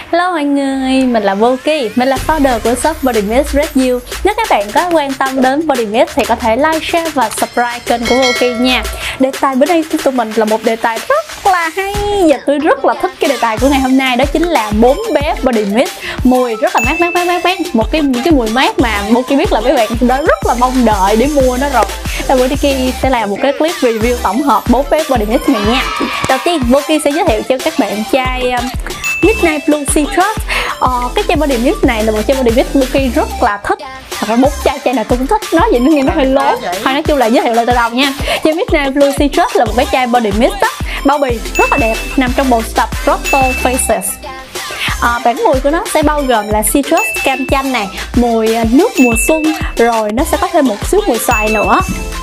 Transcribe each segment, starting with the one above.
Hello mọi người, mình là Voki, mình là founder của shop Body Mist Red You. Nếu các bạn có quan tâm đến Body Mist thì có thể like, share và subscribe kênh của Voki nha. Đề tài bữa nay của tụi mình là một đề tài rất là hay và tôi rất là thích cái đề tài của ngày hôm nay, đó chính là 4 bé Body Mist. Mùi rất là mát, một cái mùi mát mà Voki biết là mấy bạn đã rất là mong đợi để mua nó rồi. Và Voki sẽ làm một cái clip review tổng hợp 4 bé Body Mist này nha. Đầu tiên Voki sẽ giới thiệu cho các bạn chai Midnight Blue Citrus. Cái chai Body Mist này là một chai Body Mist Voki rất là thích. Thật ra 4 chai này tôi cũng thích, nói vậy nó nghe nó hơi lố. Thôi nói chung là giới thiệu lại từ đầu nha. Chai Midnight Blue Citrus là một cái chai Body Mist bao bì rất là đẹp, nằm trong bộ tập Grotto Faces. Bản mùi của nó sẽ bao gồm là citrus, cam chanh này, mùi nước mùa xuân, rồi nó sẽ có thêm một xíu mùi xoài nữa.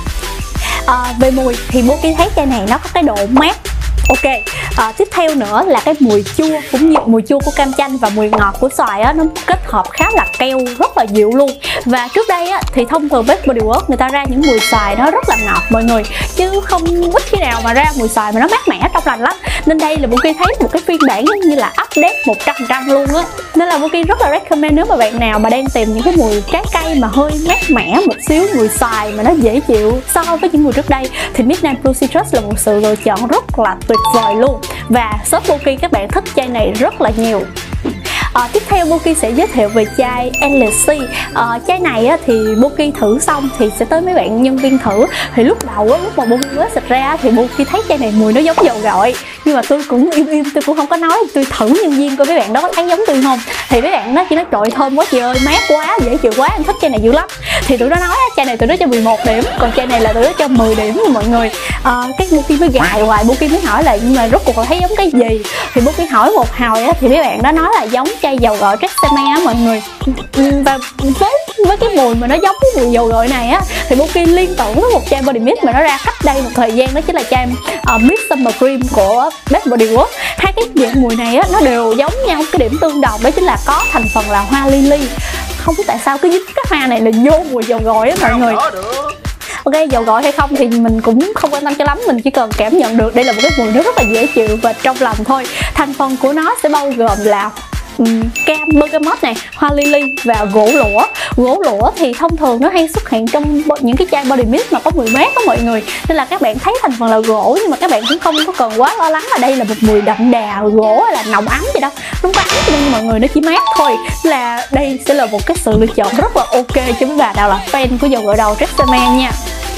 Về mùi thì Voki thấy chai này nó có cái độ mát. Ok, tiếp theo nữa là cái mùi chua, cũng như mùi chua của cam chanh và mùi ngọt của xoài á, nó kết hợp khá là keo, rất là dịu luôn. Và trước đây á, thì thông thường Best Body Works người ta ra những mùi xoài nó rất là ngọt mọi người, chứ không ít khi nào mà ra mùi xoài mà nó mát mẻ trong lành lắm. Nên đây là Voki thấy một cái phiên bản giống như là update 100% luôn á. Nên là Voki rất là recommend nếu mà bạn nào mà đang tìm những cái mùi trái cây mà hơi mát mẻ một xíu, mùi xoài mà nó dễ chịu so với những mùi trước đây, thì Midnight Blue Citrus là một sự lựa chọn rất là tuyệt vời luôn. Và shop Voki các bạn thích chai này rất là nhiều. Tiếp theo Voki sẽ giới thiệu về chai Endless Sea. Chai này á, thì Voki thử xong thì sẽ tới mấy bạn nhân viên thử. Thì lúc đầu á, lúc mà Voki mới xịt ra thì Voki thấy chai này mùi nó giống dầu gội, nhưng mà tôi cũng im, tôi cũng không có nói. Tôi thử nhân viên coi mấy bạn đó có thấy giống tôi không. Thì mấy bạn đó chỉ nói trời thơm quá chị ơi, mát quá, dễ chịu quá, em thích chai này dữ lắm. Thì tụi nó nói chai này tụi nó cho 11 điểm, còn chai này là tụi nó cho 10 điểm nha mọi người. Cái Voki mới gài hoài, Voki mới hỏi là nhưng mà rốt cuộc là thấy giống cái gì. Thì Voki hỏi một hồi á, thì mấy bạn đó nói là giống chai dầu gội Tresemme á mọi người. Và với cái mùi mà nó giống cái mùi dầu gội này á, thì Voki liên tưởng với một chai Body Mist mà nó ra cách đây một thời gian, đó chính là chai Midsummer Cream của Best Body Works. Hai cái dạng mùi này á, nó đều giống nhau, cái điểm tương đồng đó chính là có thành phần là hoa lily. Không biết tại sao cứ dính cái hoa này là vô mùi dầu gội á mọi người. Ok, dầu gội hay không thì mình cũng không quan tâm cho lắm, mình chỉ cần cảm nhận được đây là một cái mùi nó rất là dễ chịu và trong lòng thôi. Thành phần của nó sẽ bao gồm là cam bergamot này, hoa lily và gỗ lũa. Gỗ lũa thì thông thường nó hay xuất hiện trong những cái chai Body Mist mà có mùi mát đó mọi người, nên là các bạn thấy thành phần là gỗ nhưng mà các bạn cũng không có cần quá lo lắng là đây là một mùi đậm đà gỗ hay là nồng ấm gì đâu, không có ấm cho nên mọi người, nó chỉ mát thôi. Nên là đây sẽ là một cái sự lựa chọn rất là ok cho mấy bà nào là fan của dầu gội đầu Tresemme nha.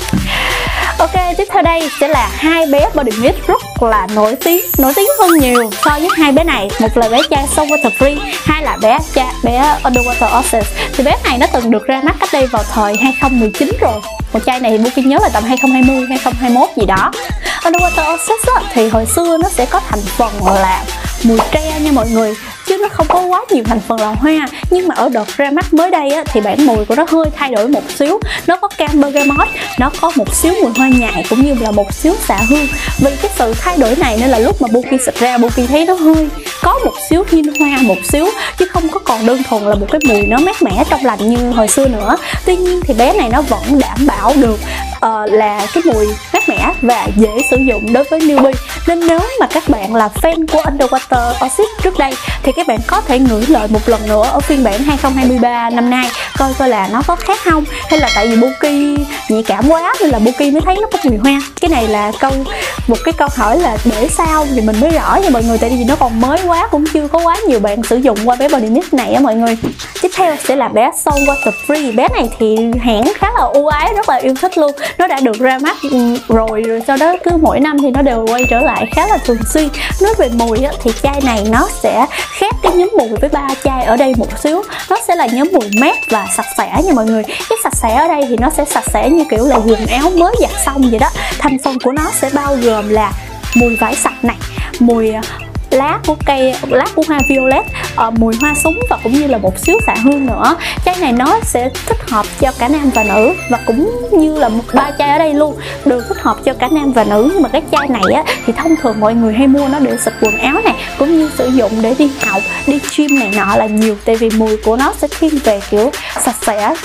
Ok, tiếp theo đây sẽ là hai bé Body Mist rất là nổi tiếng hơn nhiều so với hai bé này. Một là bé chai Saltwater Free, hai là bé Underwater Oasis. Thì bé này nó từng được ra mắt cách đây vào thời 2019 rồi. Một chai này Voki nhớ là tầm 2020, 2021 gì đó. Underwater Oasis á, thì hồi xưa nó sẽ có thành phần là mùi tre nha mọi người, chứ nó không có quá nhiều thành phần là hoa. Nhưng mà ở đợt ra mắt mới đây á, thì bản mùi của nó hơi thay đổi một xíu. Nó có cam bergamot, nó có một xíu mùi hoa nhài cũng như là một xíu xạ hương. Vì cái sự thay đổi này nên là lúc mà Voki xịt ra, Voki thấy nó hơi có một xíu hin hoa một xíu, chứ không có còn đơn thuần là một cái mùi nó mát mẻ trong lành như hồi xưa nữa. Tuy nhiên thì bé này nó vẫn đảm bảo được là cái mùi mát mẻ và dễ sử dụng đối với newbie. Nên nếu mà các bạn là fan của Underwater Oasis trước đây thì các bạn có thể ngửi lại một lần nữa ở phiên bản 2023 năm nay, coi là nó có khác không, hay là tại vì Voki nhạy cảm quá nên là Voki mới thấy nó có mùi hoa. Cái này là một cái câu hỏi là để sau thì mình mới rõ nha mọi người, tại vì nó còn mới quá, cũng chưa có quá nhiều bạn sử dụng qua bé Body Mist này á mọi người. Tiếp theo sẽ là bé Saltwater Free. Bé này thì hãng khá là ưu ái, rất là yêu thích luôn. Nó đã được ra mắt rồi sau đó cứ mỗi năm thì nó đều quay trở lại khá là thường xuyên. Nói về mùi á, thì chai này nó sẽ khác cái nhóm mùi với ba chai ở đây một xíu. Nó sẽ là nhóm mùi mát và sạch sẽ nha mọi người. Cái sạch sẽ ở đây thì nó sẽ sạch sẽ như kiểu là quần áo mới giặt xong vậy đó. Thành phần của nó sẽ bao gồm là mùi vải sạch này, mùi lá của hoa violet, mùi hoa súng và cũng như là một xíu xạ hương nữa. Chai này nó sẽ thích hợp cho cả nam và nữ, và cũng như là ba chai ở đây luôn đều thích hợp cho cả nam và nữ. Nhưng mà cái chai này á, thì thông thường mọi người hay mua nó để xịt quần áo này, cũng như sử dụng để đi học, đi gym này nọ là nhiều, tại vì mùi của nó sẽ thiên về kiểu sạch sẽ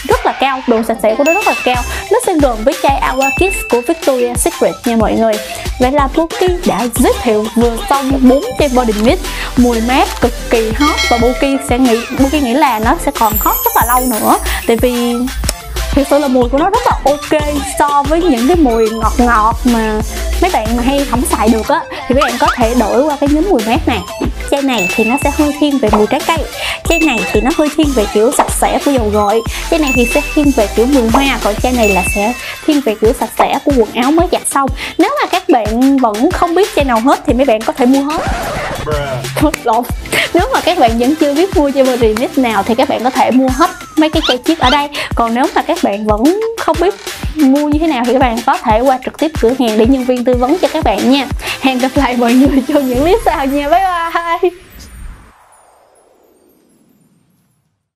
rất là cao, độ sạch sẽ của nó rất là cao. Nó sẽ gồm với chai Aqua Kiss của Victoria's Secret nha mọi người. Vậy là Pookie đã giới thiệu vừa xong 4 chai body mist mùi mát cực kỳ hot, và Pookie nghĩ là nó sẽ còn hot rất là lâu nữa, tại vì thực sự là mùi của nó rất là ok so với những cái mùi ngọt ngọt mà mấy bạn mà hay không xài được á, thì mấy bạn có thể đổi qua cái nhóm mùi mát này. Chai này thì nó sẽ hơi thiên về mùi trái cây, chai này thì nó hơi thiên về kiểu sạch sẽ của dầu gội, chai này thì sẽ thiên về kiểu mùi hoa, còn chai này là sẽ thiên về kiểu sạch sẽ của quần áo mới giặt xong. Nếu mà các bạn vẫn không biết chai nào hết thì mấy bạn có thể mua hết. Lộn, nếu mà các bạn vẫn chưa biết mua chai body mist nào thì các bạn có thể mua hết mấy cái chai chiết ở đây. Còn nếu mà các bạn vẫn không biết mua như thế nào thì các bạn có thể qua trực tiếp cửa hàng để nhân viên tư vấn cho các bạn nha. Hẹn gặp lại mọi người trong những clip sau nha. Bye bye.